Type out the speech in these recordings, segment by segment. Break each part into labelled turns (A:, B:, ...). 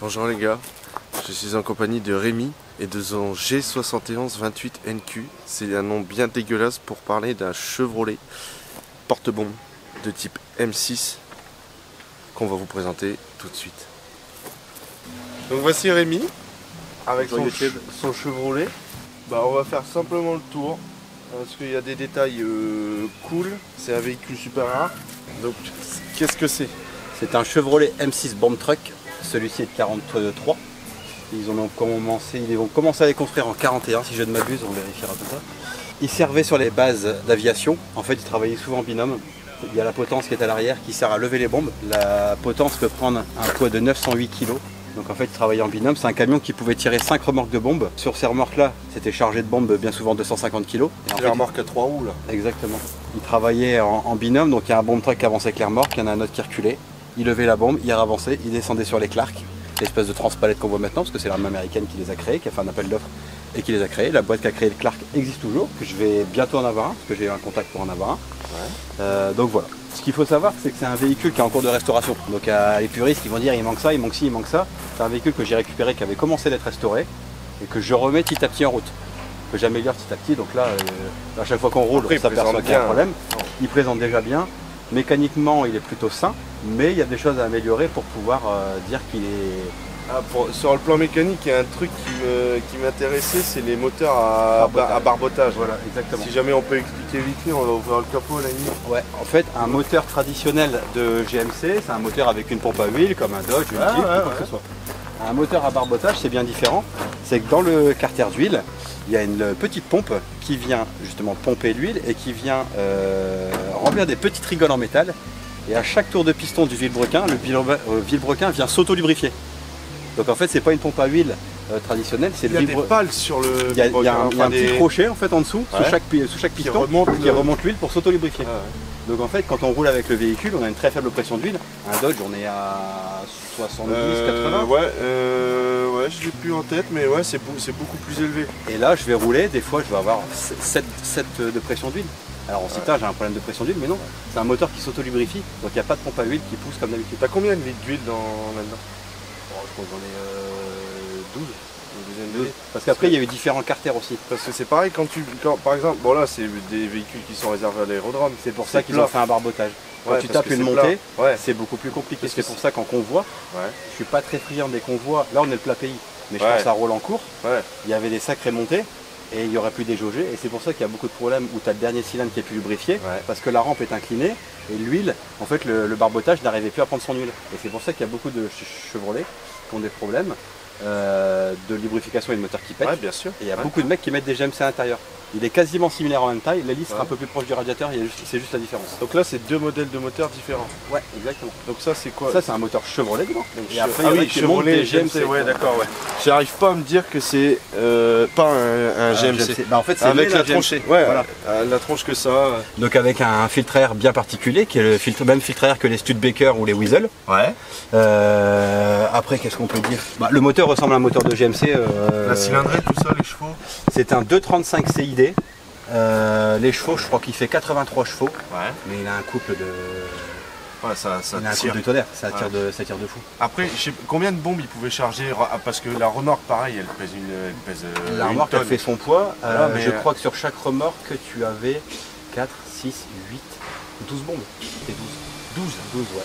A: Bonjour les gars, je suis en compagnie de Rémi et de son G7128NQ. C'est un nom bien dégueulasse pour parler d'un Chevrolet porte-bombe de type M6 qu'on va vous présenter tout de suite. Donc voici Rémi avec son Chevrolet. On va faire simplement le tour parce qu'il y a des détails cool. C'est un véhicule super rare. Donc qu'est-ce que c'est?
B: C'est un Chevrolet M6 Bomb Truck. Celui-ci est de 43. Ils vont commencer à les construire en 41 si je ne m'abuse, on vérifiera tout ça. Ils servaient sur les bases d'aviation. En fait, ils travaillaient souvent en binôme. Il y a la potence qui est à l'arrière qui sert à lever les bombes. La potence peut prendre un poids de 908 kg. Donc en fait, ils travaillaient en binôme. C'est un camion qui pouvait tirer 5 remorques de bombes. Sur ces remorques-là, c'était chargé de bombes bien souvent 250 kg.
A: C'est la remorque à 3 roues là.
B: Exactement. Ils travaillaient en binôme, donc il y a un bomb truck qui avançait avec les remorques, il y en a un autre qui reculait. Il levait la bombe, il avançait, il descendait sur les Clark, l'espèce de transpalette qu'on voit maintenant, parce que c'est l'arme américaine qui les a créés, qui a fait un appel d'offres et qui les a créés. La boîte qui a créé le Clark existe toujours, que je vais bientôt en avoir un, parce que j'ai eu un contact pour en avoir un. Ouais. Donc voilà. Ce qu'il faut savoir, c'est que c'est un véhicule qui est en cours de restauration. Donc les puristes qui vont dire il manque ça, il manque ci, il manque ça. C'est un véhicule que j'ai récupéré, qui avait commencé d'être restauré, et que je remets petit à petit en route. Que j'améliore petit à petit. Donc là, à chaque fois qu'on roule, on s'aperçoit qu'il y a un problème. Il présente déjà bien. Mécaniquement, il est plutôt sain, mais il y a des choses à améliorer pour pouvoir dire qu'il est...
A: Sur le plan mécanique, il y a un truc qui m'intéressait, c'est les moteurs à barbotage.
B: Voilà, exactement.
A: Si jamais on peut expliquer vite fait, on va ouvrir le capot à la limite.
B: Ouais, en fait, un moteur traditionnel de GMC, c'est un moteur avec une pompe à huile, comme un Dodge, une Jeep, quoi que ce soit. Un moteur à barbotage, c'est bien différent. C'est que dans le carter d'huile, il y a une petite pompe qui vient justement pomper l'huile et qui vient remplir des petites rigoles en métal. Et à chaque tour de piston du vilebrequin, le vilebrequin vient s'auto-lubrifier. Donc en fait, c'est pas une pompe à huile traditionnelle, c'est le
A: vilebrequin. Il y a des pales sur le vilebrequin.
B: Il y a un petit crochet en fait en dessous, sous chaque piston, qui remonte l'huile pour s'auto-lubrifier. Donc en fait, quand on roule avec le véhicule, on a une très faible pression d'huile. Un Dodge, on est à 70, 80.
A: Ouais, je l'ai plus en tête, mais ouais, c'est beaucoup plus élevé.
B: Et là, je vais rouler, des fois, je vais avoir 7 de pression d'huile. Alors en cita, j'ai un problème de pression d'huile, mais non, c'est un moteur qui s'auto-lubrifie, donc il n'y a pas de pompe à huile qui pousse comme d'habitude.
A: T'as combien de litres d'huile là-dedans?
B: Je crois que j'en ai 12. Parce qu'après il y a eu différents carters aussi.
A: Parce que c'est pareil quand par exemple, bon là c'est des véhicules qui sont réservés à l'aérodrome.
B: C'est pour ça qu'ils ont fait un barbotage. Quand tu tapes une montée, c'est beaucoup plus compliqué. C'est pour ça qu'en convoi, je suis pas très friand des convois. Là on est le plat pays, mais je pense à Roland-Court, il y avait des sacrées montées et il y aurait pu déjauger. Et c'est pour ça qu'il y a beaucoup de problèmes où tu as le dernier cylindre qui est plus lubrifié, parce que la rampe est inclinée et l'huile, en fait le barbotage n'arrivait plus à prendre son huile. Et c'est pour ça qu'il y a beaucoup de Chevrolet qui ont des problèmes de lubrification et de moteur qui pète.
A: Bien sûr.
B: Et il y a beaucoup de mecs qui mettent des GMC à l'intérieur. Il est quasiment similaire en même taille, l'hélice sera un peu plus proche du radiateur, c'est juste la différence.
A: Donc là c'est deux modèles de moteurs différents.
B: Ouais, exactement.
A: Donc ça c'est quoi?
B: Ça c'est un moteur Chevrolet dedans.
A: Et après il y a qui montent des GMC. Ouais, d'accord, ouais. J'arrive pas à me dire que c'est pas un GMC.
B: Bah en fait c'est
A: avec la tronche. Ouais, voilà. La tronche que ça.
B: Donc avec un filtre air bien particulier, qui est le même filtre air que les Studebaker ou les Weasel. Ouais. Après qu'est-ce qu'on peut dire? Le moteur ressemble à un moteur de GMC.
A: La cylindrée, tout ça, les chevaux.
B: C'est un 235 CID. Les chevaux, je crois qu'il fait 83 chevaux. Mais il a un couple de.
A: Ouais, ça
B: il a un couple de tonnerre, ça tire de fou.
A: Après, je sais combien de bombes il pouvait charger, parce que la remorque, pareil, elle pèse
B: la remorque a fait son poids. Mais je crois que sur chaque remorque, tu avais 4, 6, 8, 12 bombes. C'était 12. 12, ouais.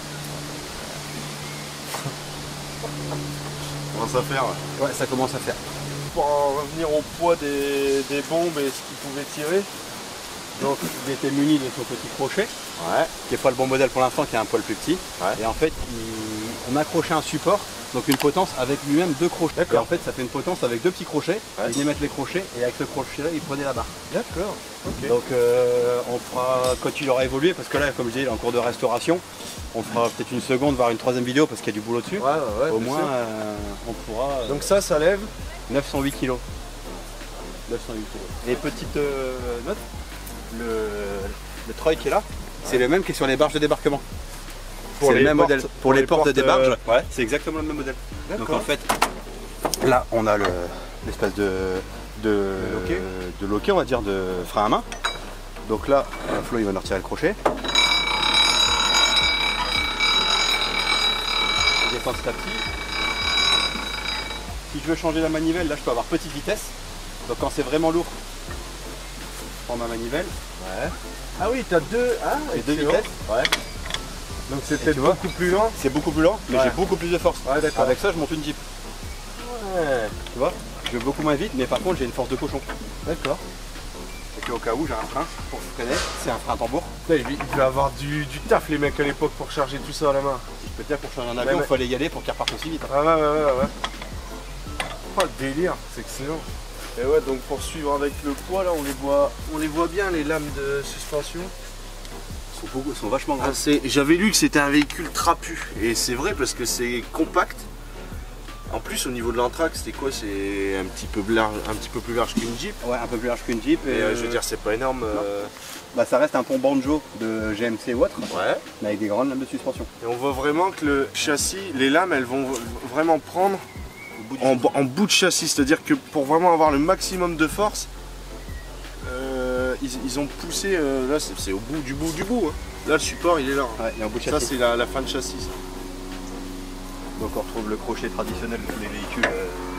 A: Ça commence à faire.
B: Ouais, ça commence à faire.
A: Pour en revenir au poids des bombes et ce qu'il pouvait tirer.
B: Donc il était muni de son petit crochet, qui n'est pas le bon modèle pour l'instant, qui est un poil plus petit. Et en fait, on accrochait un support, donc une potence avec lui-même 2 crochets. Et en fait, ça fait une potence avec 2 petits crochets. Il venait mettre les crochets et avec ce crochet-là, il prenait la barre.
A: D'accord.
B: Donc on fera, quand il aura évolué, parce que là, comme je dis, il est en cours de restauration, on fera peut-être une seconde, voire une troisième vidéo, parce qu'il y a du boulot dessus. Au moins, on pourra...
A: Donc ça lève
B: 908 kg. 908 kg. Et petite note, le treuil qui est là, c'est le même qui est sur les barges de débarquement. C'est le même modèle. Pour les portes de débarque, c'est exactement le même modèle. Donc en fait, là on a l'espèce de loquet, on va dire, de frein à main. Donc là, Flo il va nous retirer le crochet. Il descend petit à petit. Si je veux changer la manivelle, là je peux avoir petite vitesse. Donc quand c'est vraiment lourd, je prends ma manivelle.
A: Ouais. Ah oui, t'as deux. Ah,
B: Et deux
A: excellent.
B: vitesses. Ouais.
A: Donc c'est
B: Et
A: peut-être
B: tu vois,
A: beaucoup plus lent.
B: C'est beaucoup plus lent, mais
A: Ouais.
B: j'ai beaucoup plus de force.
A: Ouais, d'accord.
B: Avec ça, je monte une Jeep.
A: Ouais.
B: Tu vois, je vais beaucoup moins vite, mais par contre, j'ai une force de cochon.
A: D'accord.
B: Et puis au cas où, j'ai un frein pour freiner. C'est un frein tambour.
A: Il devait avoir du taf les mecs à l'époque pour charger tout ça à la main.
B: Je peux te dire, pour changer un avion, il fallait y aller pour qu'il reparte aussi vite.
A: Ah ouais. Oh le délire, c'est excellent. Et ouais, donc pour suivre avec le poids là, on les voit bien les lames de suspension.
B: Ils sont vachement grands.
A: J'avais lu que c'était un véhicule trapu et c'est vrai parce que c'est compact. En plus au niveau de l'entraque, c'était quoi? C'est un petit peu plus large qu'une Jeep.
B: Ouais, un peu plus large qu'une Jeep.
A: Et je veux dire, c'est pas énorme.
B: Bah, ça reste un pont banjo de GMC ou autre,
A: Ouais.
B: mais avec des grandes lames de suspension.
A: Et on voit vraiment que le châssis, les lames, elles vont vraiment prendre en bout de châssis. C'est-à-dire que pour vraiment avoir le maximum de force, ils ont poussé, là c'est au bout du bout. Hein. Là le support il est là. Hein.
B: Ouais, il est en bout de
A: Ça
B: châssis.
A: c'est la fin de châssis. Ça.
B: Donc on retrouve le crochet traditionnel de tous les véhicules.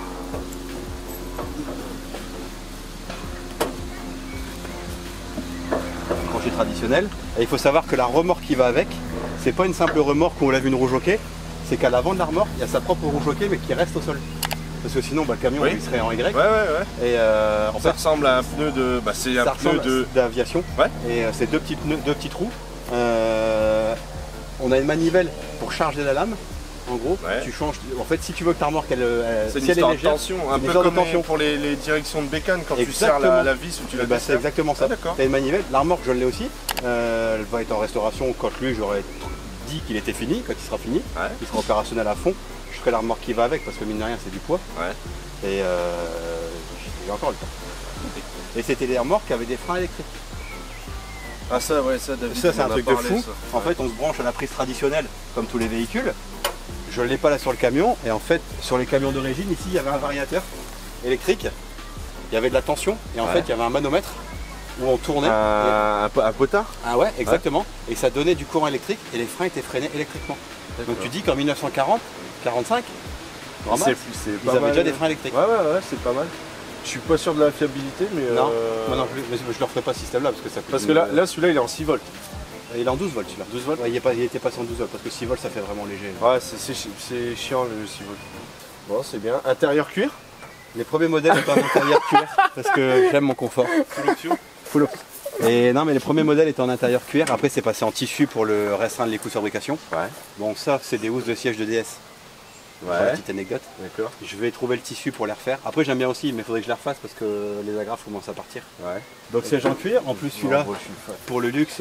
B: Crochet traditionnel. Et il faut savoir que la remorque qui va avec, c'est pas une simple remorque où on lève une roue jockey, c'est qu'à l'avant de la remorque, il y a sa propre roue jockey mais qui reste au sol. Parce que sinon, bah, le camion
A: Oui.
B: il serait en Y.
A: Ouais.
B: Et en
A: Ça
B: fait,
A: ressemble à un pneu de. Bah, c'est un
B: ça
A: pneu
B: ressemble
A: de.
B: d'aviation.
A: Ouais.
B: Et c'est deux petits trous. On a une manivelle pour charger la lame. En gros,
A: Ouais.
B: tu changes. En fait, si tu veux que ta remorque,
A: C'est une
B: si elle est
A: histoire de
B: légère,
A: tension,
B: c'est
A: un
B: une
A: peu
B: histoire de
A: comme
B: tension.
A: pour les directions de bécane quand tu serres
B: Exactement.
A: la vis ou tu la
B: bah, c'est
A: desserres.
B: exactement ça.
A: Ah, d'accord.
B: T'as une manivelle. La remorque, je l'ai aussi. Elle va être en restauration quand lui, j'aurais dit qu'il était fini. Quand il sera fini,
A: Ouais.
B: il sera opérationnel à fond. Je ferai la remorque qui va avec parce que mine de rien, c'est du poids.
A: Ouais.
B: Et j'ai encore le temps. Et c'était des remorques qui avaient des freins électriques.
A: Ah ça ouais, ça David.
B: Ça, c'est
A: il
B: un
A: m'en a
B: truc de
A: parlé,
B: fou.
A: ça.
B: En fait, on se branche à la prise traditionnelle, comme tous les véhicules. Je ne l'ai pas là sur le camion. Et en fait, sur les camions d'origine, ici, il y avait un variateur électrique. Il y avait de la tension. Et en
A: Ouais.
B: fait, il y avait un manomètre où on tournait.
A: Un potard.
B: Ah ouais, exactement. Et ça donnait du courant électrique et les freins étaient freinés électriquement. Donc tu dis qu'en 1940, 45, grand max, ils avaient déjà des freins électriques.
A: Ouais, c'est pas mal. Je suis pas sûr de la fiabilité, mais.
B: Non, moi non plus. Mais je ne leur ferai pas ce système-là parce que ça coûte
A: Parce que là celui-là, il est en 6 volts.
B: il est en 12 volts celui-là.
A: 12 volts.
B: Ouais, il était passé en 12 volts parce que 6 volts ça fait vraiment léger.
A: Ouais, c'est chiant le 6 volts. Bon, c'est bien. Intérieur cuir.
B: Les premiers modèles étaient en intérieur cuir parce que j'aime mon confort. Full option. Et non, mais les premiers modèles étaient en intérieur cuir. Après, c'est passé en tissu pour le restreindre les coûts de fabrication.
A: Ouais.
B: Bon, ça, c'est des housses de siège de DS. Pour la petite anecdote.
A: D'accord.
B: Je vais trouver le tissu pour les refaire. Après, j'aime bien aussi, mais il faudrait que je les refasse parce que les agrafes commencent à partir.
A: Ouais.
B: Donc, siège en cuir. En plus, celui-là,
A: Bon, je suis fan.
B: pour le luxe.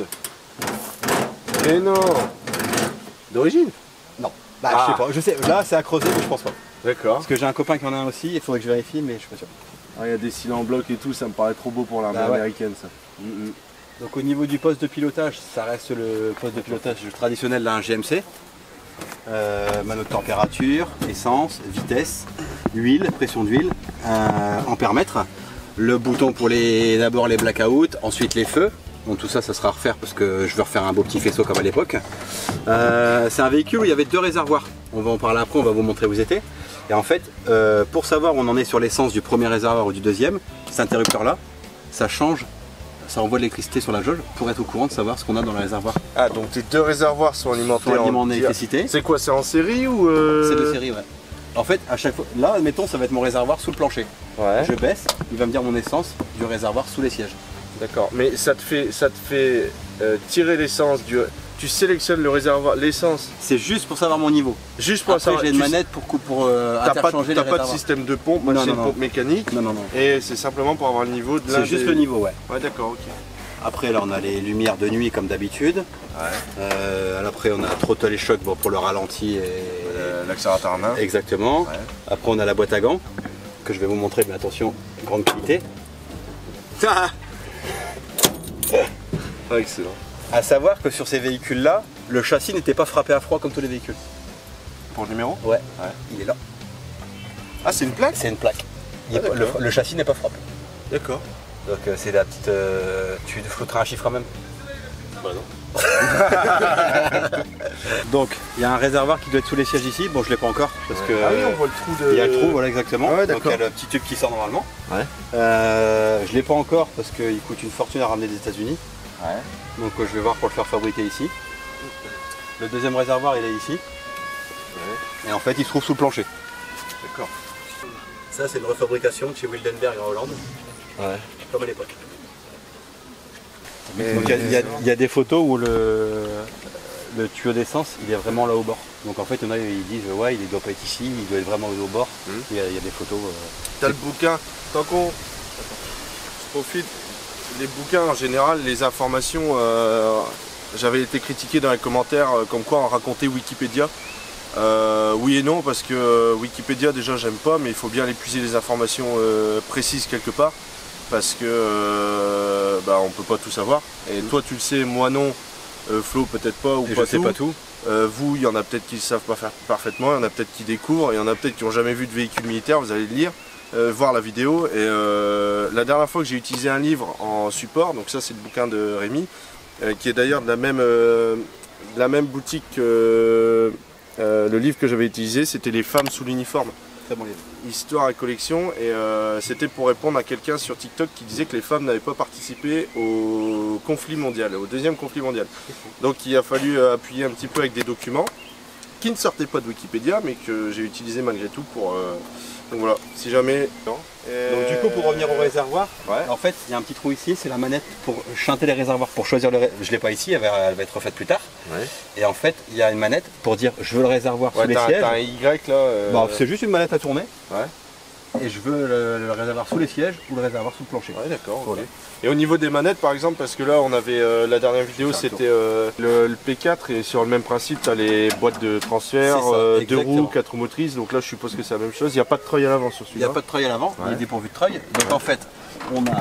A: Mais non. D'origine.
B: Non. Bah,
A: Ah.
B: je sais pas. Je sais. Là, c'est à creuser, mais je pense pas.
A: D'accord.
B: Parce que j'ai un copain qui en a un aussi. Il faudrait que je vérifie, mais je suis pas sûr.
A: Il y a des cylindres en bloc et tout, ça me paraît trop beau pour l'armée
B: Bah ouais.
A: américaine ça.
B: Donc au niveau du poste de pilotage, ça reste le poste de pilotage traditionnel d'un GMC. Mano de température, essence, vitesse, huile, pression d'huile, ampèremètre. Le bouton pour d'abord les blackouts, ensuite les feux. Donc tout ça, ça sera à refaire parce que je veux refaire un beau petit faisceau comme à l'époque. C'est un véhicule où il y avait deux réservoirs. On va en parler après, on va vous montrer où vous étiez. Et en fait, pour savoir où on en est sur l'essence du premier réservoir ou du deuxième, cet interrupteur-là, ça change, ça envoie de l'électricité sur la jauge pour être au courant de savoir ce qu'on a dans le réservoir.
A: Ah, donc tes deux réservoirs sont alimentés
B: En électricité.
A: C'est quoi, c'est en série ou
B: C'est de série, ouais. En fait, à chaque fois, là, admettons, ça va être mon réservoir sous le plancher.
A: Ouais.
B: Je baisse, il va me dire mon essence du réservoir sous les sièges.
A: D'accord. Mais ça te fait tirer l'essence du. Tu sélectionnes le réservoir, l'essence,
B: C'est juste pour savoir mon niveau.
A: juste pour
B: Après,
A: savoir.
B: j'ai une manette pour interchanger les
A: T'as pas de
B: réservoirs.
A: système de pompe, moi
B: Non,
A: c'est
B: non,
A: une
B: non.
A: pompe mécanique.
B: Non, non, non.
A: Et c'est simplement pour avoir le niveau de l'un
B: C'est juste
A: des-
B: le niveau, ouais.
A: Ouais, d'accord, ok.
B: Après, là, on a les lumières de nuit comme d'habitude.
A: Ouais.
B: Après, on a throttle et choc pour le ralenti.
A: L'accélérateur à main.
B: Exactement.
A: Ouais.
B: Après, on a la boîte à gants que je vais vous montrer, mais attention, grande qualité.
A: Ah, excellent.
B: À savoir que sur ces véhicules-là, le châssis n'était pas frappé à froid comme tous les véhicules.
A: Pour le numéro.
B: Ouais. Il est là.
A: Ah, c'est une plaque.
B: C'est une plaque.
A: Ah, d'accord.
B: Le châssis n'est pas frappé.
A: D'accord.
B: Donc c'est la petite... tu flouteras un chiffre quand même.
A: Bah non.
B: Donc il y a un réservoir qui doit être sous les sièges ici. Bon, je l'ai pas encore parce que
A: Ah oui, on voit le trou de...
B: il y a le trou, voilà exactement.
A: Ah ouais,
B: donc il y a
A: d'accord.
B: le petit tube qui sort normalement.
A: Ouais.
B: Je l'ai pas encore parce qu'il coûte une fortune à ramener des États-Unis.
A: Ouais.
B: Donc je vais voir pour le faire fabriquer ici. Le deuxième réservoir il est ici.
A: Ouais.
B: Et en fait il se trouve sous le plancher.
A: D'accord.
B: Ça c'est une refabrication de chez Wildenberg en Hollande,
A: Ouais.
B: comme à l'époque.
A: Mais-
B: Donc il y a des photos où le tuyau d'essence il est vraiment là au bord. Donc en fait il y en a ils disent ouais il ne doit pas être ici, il doit être vraiment au bord. Il y a des photos.
A: T'as le bouquin, tant qu'on... Je profite, les bouquins en général, les informations, j'avais été critiqué dans les commentaires comme quoi on racontait Wikipédia. Oui et non, parce que Wikipédia déjà j'aime pas, mais il faut bien épuiser les informations précises quelque part, parce que bah, on peut pas tout savoir. Et toi tu le sais, moi non, Flo peut-être pas, ou
B: Et
A: pas
B: je sais
A: tout.
B: pas tout.
A: Vous, il y en a peut-être qui le savent pas faire parfaitement, il y en a peut-être qui découvrent, il y en a peut-être qui n'ont jamais vu de véhicule militaire, vous allez le lire, voir la vidéo. Et la dernière fois que j'ai utilisé un livre en support, donc ça c'est le bouquin de Rémi, qui est d'ailleurs de la même boutique que le livre que j'avais utilisé, c'était Les femmes sous l'uniforme.
B: Très bon livre.
A: Histoire et collection, et c'était pour répondre à quelqu'un sur TikTok qui disait que les femmes n'avaient pas participé au conflit mondial, au deuxième conflit mondial. Donc il a fallu appuyer un petit peu avec des documents qui ne sortaient pas de Wikipédia, mais que j'ai utilisé malgré tout pour... Donc voilà, si jamais...
B: Donc du coup pour revenir au réservoir,
A: Ouais.
B: en fait il y a un petit trou ici, c'est la manette pour chanter les réservoirs, pour choisir le réservoir. Je l'ai pas ici, elle va être refaite plus tard.
A: Ouais,
B: Et en fait il y a une manette pour dire je veux le réservoir sous les
A: t'as
B: sièges.
A: un Y là.
B: Bon, c'est juste une manette à tourner.
A: Ouais.
B: Et je veux le réservoir sous les sièges ou le réservoir sous le plancher.
A: Ouais, d'accord. Ok.
B: Voilà.
A: Et au niveau des manettes, par exemple, parce que là, on avait la dernière vidéo,
B: Faire un
A: c'était le P4, et sur le même principe, tu as les boîtes de transfert,
B: C'est ça,
A: 2
B: exactement.
A: roues, 4 roues motrices. Donc là, je suppose que c'est la même chose. Il n'y a pas de treuil à l'avant sur
B: Il
A: celui-là.
B: n'y a pas de treuil à l'avant, il
A: Ouais.
B: est dépourvu de treuil. Donc en fait, on a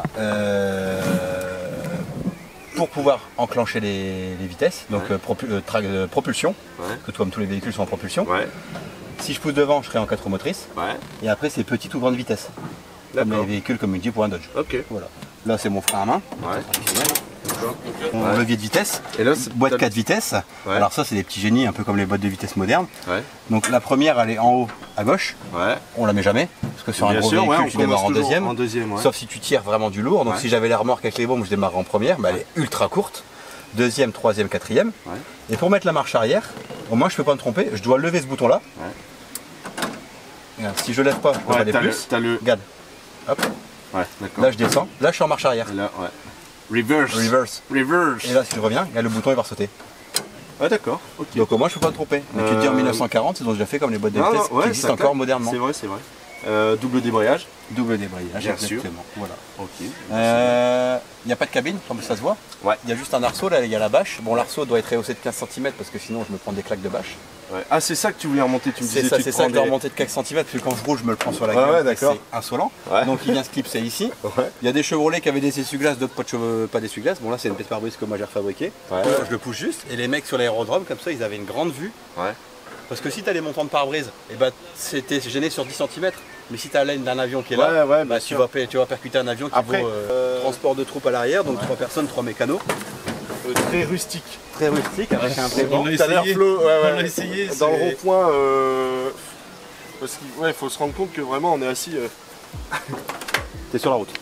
B: pour pouvoir enclencher les vitesses, donc propulsion,
A: Ouais.
B: parce que comme tous les véhicules sont en propulsion.
A: Ouais,
B: Si je pousse devant, je serai en 4 roues motrices.
A: ouais,
B: Et après, c'est petite ou grande vitesse. Comme les
A: d'accord.
B: véhicules comme une Jeep ou un Dodge.
A: Ok.
B: Voilà. Là, c'est mon frein à main.
A: Ouais.
B: Mon
A: Ouais.
B: levier de vitesse.
A: Et là,
B: Boîte 4 vitesses.
A: Ouais.
B: Alors ça, c'est des petits génies, un peu comme les boîtes de vitesse modernes.
A: Ouais,
B: Donc la première, elle est en haut à gauche.
A: ouais.
B: On la met jamais. Parce que sur un
A: Bien
B: gros
A: sûr,
B: véhicule,
A: ouais, on
B: tu démarres en
A: commence toujours
B: deuxième.
A: en deuxième, ouais.
B: Sauf si tu tires vraiment du lourd. Donc
A: Ouais.
B: si j'avais la remorque avec les bombes, je démarre en première. Mais elle est ultra courte. Deuxième, troisième, quatrième.
A: Ouais.
B: Et pour mettre la marche arrière, au moins je peux pas me tromper. Je dois lever ce bouton là.
A: Ouais.
B: Regarde, si je lève pas, je peux pas aller
A: t'as
B: plus.
A: le...
B: Regarde. Hop.
A: Ouais, d'accord.
B: Là je descends. Là je suis en marche arrière.
A: Là, ouais. Reverse.
B: Reverse.
A: Reverse.
B: Et là si je reviens, il y a le bouton il va sauter.
A: Ouais, d'accord. Ok.
B: Donc au moins je peux pas me tromper. Mais tu te dis en 1940, ils ont déjà fait comme les boîtes de
A: Non,
B: vitesse
A: non, ouais,
B: qui existent
A: ça
B: encore
A: claque.
B: modernement.
A: C'est vrai, c'est vrai. Double débrayage.
B: Double débrayage,
A: Bien sûr.
B: exactement. Voilà.
A: Ok.
B: Il n'y a pas de cabine, comme ça se voit.
A: Ouais.
B: Il y a juste un arceau, là il y a la bâche. Bon, l'arceau doit être rehaussé de 15 cm parce que sinon je me prends des claques de bâche.
A: Ouais. Ah, c'est ça que tu voulais remonter, tu me disais.
B: C'est ça,
A: tu
B: c'est
A: te
B: ça
A: prends
B: que je dois
A: des-
B: remonter de 15 cm parce que quand je roule, je me le prends sur la
A: Ouais,
B: gueule.
A: ouais,
B: et
A: d'accord.
B: c'est insolent.
A: Ouais.
B: Donc il vient se clipser ici.
A: Ouais.
B: Il y a des Chevrolet qui avaient des essuie-glaces, d'autres pas d'essuie-glaces. Bon, là c'est une pièce pare-brise que moi j'ai refabriquée.
A: Ouais.
B: Je le pousse juste. Et les mecs sur l'aérodrome, comme ça, ils avaient une grande vue.
A: Ouais.
B: Parce que si tu as les montants de pare-brise, eh ben, c'était gêné sur 10 cm. Mais si tu as l'aine d'un avion qui est là,
A: Ouais, ouais,
B: bah,
A: bien
B: tu,
A: sûr.
B: tu vas percuter un avion qui
A: Après,
B: vaut transport de troupes à l'arrière, donc 3 personnes, 3 mécanos.
A: Très rustique.
B: Très rustique, avec un
C: On
B: prévent.
C: l'a
A: T'as l'air
C: essayé.
A: Flo, ouais, ouais.
C: On l'a essayé,
A: Dans le
C: c'est-
A: rond-point, parce qu'il ouais, faut se rendre compte que vraiment on est assis.
B: T'es sur la route.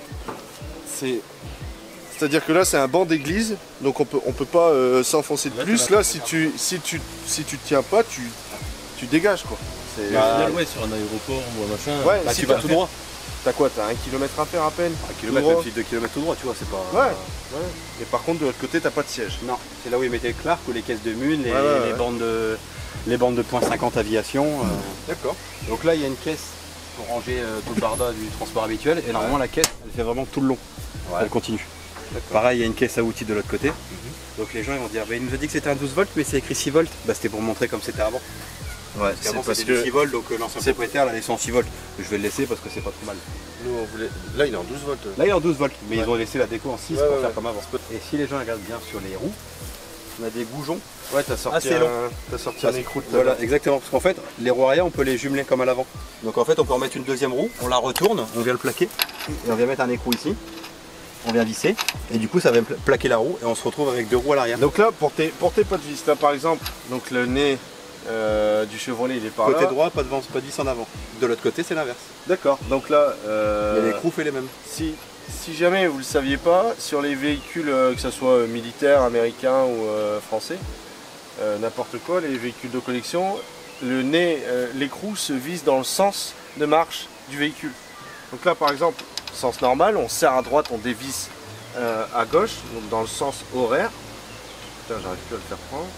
A: C'est-à-dire que là c'est un banc d'église, donc on peut pas s'enfoncer de
C: Là,
A: plus.
C: tu vas
A: Là si tu tiens pas, tu dégages quoi. C'est-
C: Mais au final, ouais, sur un aéroport ou un machin.
A: Ouais,
B: Bah,
A: si
B: tu vas
A: t'as-
B: tout droit.
A: T'as quoi? T'as 1 km à faire à peine?
B: 1
A: Tout
B: km,
A: droit.
B: même si 2 km tout droit, tu vois, c'est pas.
A: Ouais, ouais. Et par contre de l'autre côté t'as pas de siège.
B: Non, c'est là où ils mettaient le Clark ou les caisses de mule,
A: Ouais, ouais,
B: les
A: ouais.
B: bandes de .50 aviation.
A: D'accord.
B: Donc là, il y a une caisse pour ranger tout le barda du transport habituel. Et normalement, la caisse, elle fait vraiment tout le long. Elle continue. Pareil, il y a une caisse à outils de l'autre côté. Donc les gens ils vont dire, bah, il nous a dit que c'était un 12 volts, mais c'est écrit 6 volts. Bah, c'était pour montrer comme c'était avant.
A: Ouais,
B: Parce qu'avant,
A: c'est parce
B: c'était du
A: que
B: 6 volts, donc l'ancien
A: c'est-
B: propriétaire l'a laissé en 6 volts. Je vais le laisser parce que c'est pas trop mal.
A: nous on voulait. Là il est en 12 volts.
B: Là, il est en 12 volts, mais
A: Ouais.
B: ils ont laissé la déco en 6
A: Ouais,
B: pour
A: ouais,
B: faire
A: ouais.
B: comme avant. Et si les gens regardent bien sur les roues, on a des goujons.
A: Ouais, t'as sorti
B: Assez long.
A: T'as sorti un écrou de
B: Voilà, exactement. Parce qu'en fait, les roues arrière, on peut les jumeler comme à l'avant. Donc en fait, on peut en mettre une deuxième roue, on la retourne, on vient le plaquer, et on vient mettre un écrou ici. on vient visser, et du coup ça va plaquer la roue, et on se retrouve avec 2 roues à l'arrière.
A: Donc là, pour tes pots de vis, là par exemple, donc le nez du Chevrolet il est par
B: Côté
A: là.
B: droit, pas de vis en avant. De l'autre côté, c'est l'inverse.
A: D'accord, donc là,
B: Et les l'écrou fait les mêmes.
A: si jamais vous ne le saviez pas, sur les véhicules, que ce soit militaires, américains ou français, n'importe quoi, les véhicules de collection, le nez, l'écrou se vise dans le sens de marche du véhicule. Donc là par exemple, sens normal, on serre à droite, on dévisse à gauche, donc dans le sens horaire. Putain, j'arrive plus à le faire prendre.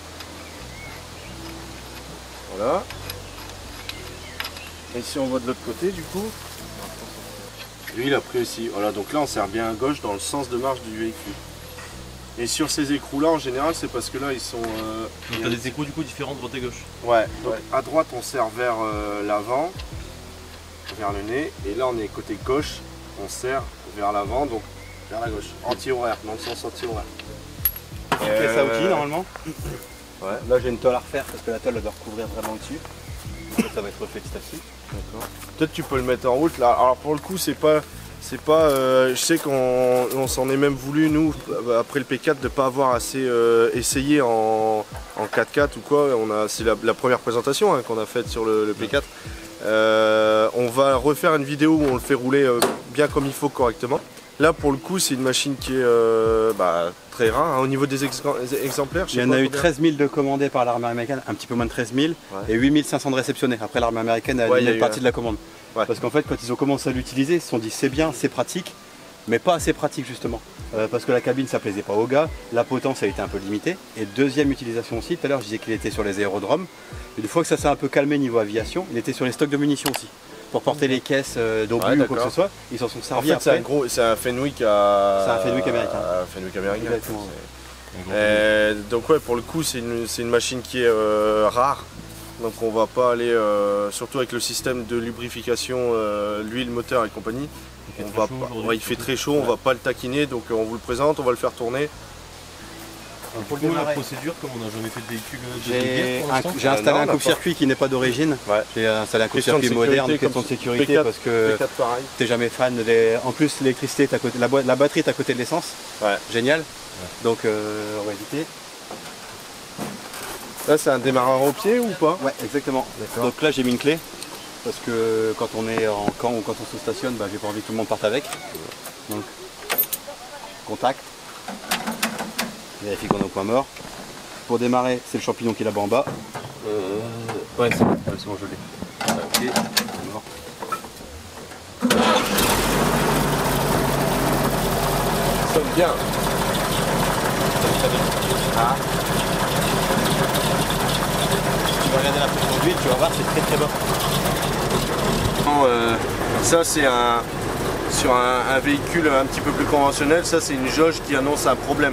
A: Voilà. Et si on voit de l'autre côté du coup, lui il a pris aussi. Voilà, donc là on serre bien à gauche dans le sens de marche du véhicule. Et sur ces écrous là en général c'est parce que là ils sont...
C: Donc tu as des écrous du coup différents droite et gauche.
A: Ouais, donc à droite on serre vers l'avant, vers le nez, et là on est côté gauche, on serre vers l'avant, donc vers la gauche, anti-horaire, dans le sens anti-horaire.
B: Pièce à outils normalement.
A: Ouais.
B: Là j'ai une tôle à refaire parce que la tôle elle doit recouvrir vraiment au-dessus. Ça va être refait petit à petit.
A: D'accord. Peut-être tu peux le mettre en route là. Alors pour le coup c'est pas je sais qu'on s'en est même voulu nous après le P4 de pas avoir assez essayé en 4x4 ou quoi. C'est la première présentation qu'on a faite sur le P4. On va refaire une vidéo où on le fait rouler bien comme il faut correctement. Là pour le coup c'est une machine qui est très rare au niveau des exemplaires.
B: Il y en a eu 13 000 de commandés par l'armée américaine, un petit peu moins de 13 000, et 8 500 de réceptionnés. Après l'armée américaine a donné une partie de la commande.
A: Ouais.
B: Parce qu'en fait quand ils ont commencé à l'utiliser, ils se sont dit c'est bien, c'est pratique, mais pas assez pratique justement. Parce que la cabine ça plaisait pas aux gars, la potence a été un peu limitée. Et deuxième utilisation aussi, tout à l'heure je disais qu'il était sur les aérodromes. Une fois que ça s'est un peu calmé niveau aviation, il était sur les stocks de munitions aussi. Pour porter les caisses d'obus ou quoi que ce soit, ils s'en sont servis.
A: En fait, c'est un Fenwick
B: C'est un Fenwick américain.
A: Fenwick américain.
B: Exactement.
A: Donc ouais, pour le coup, c'est une machine qui est rare. Donc on va pas aller, surtout avec le système de lubrification, l'huile, moteur et compagnie. Il fait très chaud, on va pas le taquiner, donc on vous le présente, on va le faire tourner.
C: Pour le la procédure, comme on n'a jamais fait de véhicule
B: j'ai installé un coupe-circuit qui n'est pas d'origine.
A: Ouais.
B: J'ai installé un coupe-circuit moderne, question de sécurité, parce que t'es jamais fan. En plus, l'électricité est à côté, la batterie est à côté de l'essence.
A: Ouais.
B: Génial. Ouais. Donc on va éviter.
A: Là, c'est un démarreur au pied ou pas?
B: Ouais, exactement. Donc là, j'ai mis une clé. Parce que quand on est en camp ou quand on se stationne, j'ai pas envie que tout le monde parte avec. Donc, contact. Vérifie qu'on est au point mort. Pour démarrer, c'est le champignon qui est là-bas en bas.
C: Ouais, c'est bon.
B: C'est bon, je l'ai. Ok, mort.
A: Ça sonne bien.
B: Ah. Si tu vas regarder la pression d'huile, tu vas voir, c'est très très bas.
A: Ça, c'est sur un véhicule un petit peu plus conventionnel, ça c'est une jauge qui annonce un problème.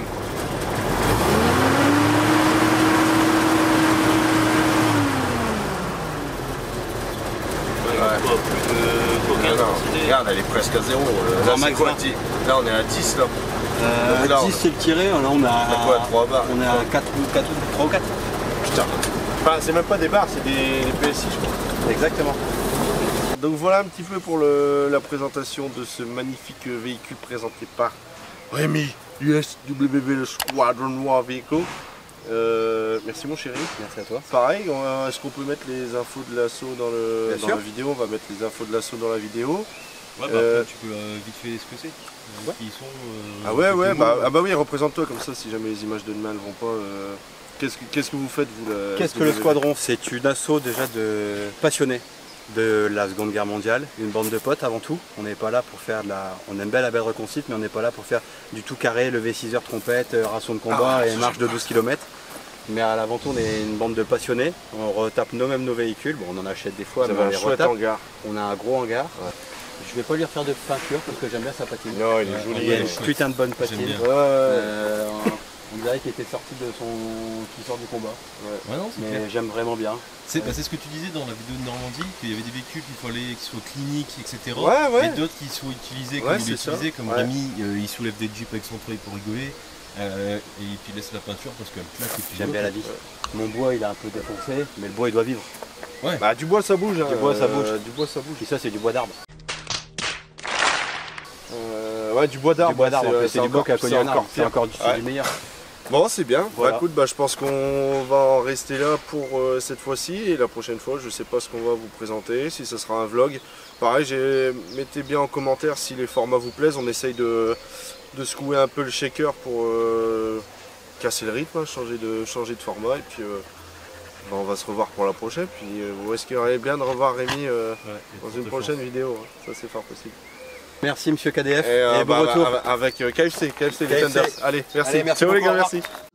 A: Regarde, elle est presque à 0. Là, c'est quoi, là on est à 10 là.
B: Là 10 c'est le tiré, là on a
A: quoi, 3 barres.
B: On est à 4 3 ou 4.
A: Putain. Enfin, c'est même pas des barres, c'est des PSI je crois.
B: Exactement.
A: Donc voilà un petit peu pour la présentation de ce magnifique véhicule présenté par Rémi USWV Squadron War Vehicle. Merci mon chéri.
B: Merci à toi.
A: Pareil, est-ce qu'on peut mettre les infos de l'assaut dans la vidéo? On va mettre les infos de l'assaut dans la vidéo.
C: Ouais, après, tu peux vite fait ce que c'est. Qui sont,
A: ah ouais, oui, représente-toi comme ça si jamais les images de demain ne vont pas. Qu'est-ce que vous faites vous?
B: Qu'est-ce que le Squadron? C'est une asso déjà de passionnés de la Seconde Guerre mondiale, une bande de potes avant tout. On n'est pas là pour faire on aime bien la belle reconstitution, mais on n'est pas là pour faire du tout carré, lever 6 heures trompette, ration de combat et marche de 12 km. Mais à l'avant tout, on est une bande de passionnés. On retape nous-mêmes nos véhicules. Bon, on en achète des fois, mais on les retape.
A: Hangar.
B: On a un gros hangar. Ouais. Je vais pas lui refaire de peinture parce que j'aime bien sa patine.
A: Non, il est joli.
B: Il y a une putain de bonne patine. On dirait qu'il était sorti qui sort du combat.
C: Ouais, non, c'est clair.
B: Mais j'aime vraiment bien.
C: C'est ce que tu disais dans la vidéo de Normandie, qu'il y avait des véhicules qu'il fallait qu'ils soient cliniques, etc.
A: Ouais.
C: Et d'autres qui soient utilisés comme il est utilisé, comme Rémi, il soulève des jeeps avec son treuil pour rigoler. Et puis il laisse la peinture parce qu'elle claque.
B: J'aime bien la vie. Mon bois il est un peu défoncé, mais le bois il doit vivre.
C: Ouais.
A: Bah du bois ça bouge. Du
B: bois ça bouge.
A: Du bois ça bouge.
B: Et ça c'est du bois d'arbre.
A: Ouais, du bois d'arbre.
B: Du bois d'arbre, c'est du bois qui a connu un arbre, c'est
A: pire.
B: encore du meilleur.
A: Bon, c'est bien.
B: Voilà.
A: Bah, écoute, je pense qu'on va en rester là pour cette fois-ci. Et la prochaine fois, je sais pas ce qu'on va vous présenter, si ça sera un vlog. Pareil, mettez bien en commentaire si les formats vous plaisent. On essaye de secouer un peu le shaker pour casser le rythme, changer de format. Et puis on va se revoir pour la prochaine. Puis vous risquerez bien de revoir Rémi dans une prochaine vidéo. Ça, c'est fort possible.
B: Merci Monsieur KDF et bon retour.
A: Avec KFC, les Thunders. Allez, merci.
B: Allez, merci
A: ciao les
B: beaucoup,
A: gars,
B: au revoir.
A: merci.